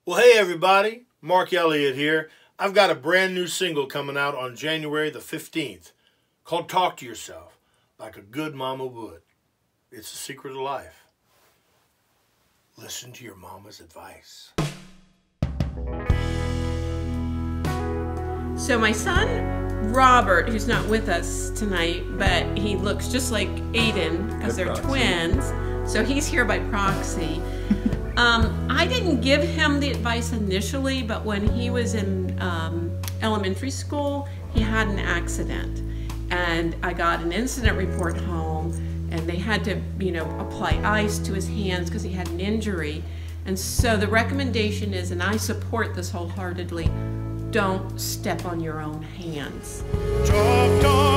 Well, hey everybody, Mark Elliott here. I've got a brand new single coming out on January the 15th called Talk to Yourself Like a Good Mama Would. It's the secret of life. Listen to your mama's advice. So my son, Robert, who's not with us tonight, but he looks just like Aiden because they're twins, so he's here by proxy. I didn't give him the advice initially, but when he was in elementary school, he had an accident. And I got an incident report home, and they had to, apply ice to his hands because he had an injury. And so the recommendation is, and I support this wholeheartedly, don't step on your own hands.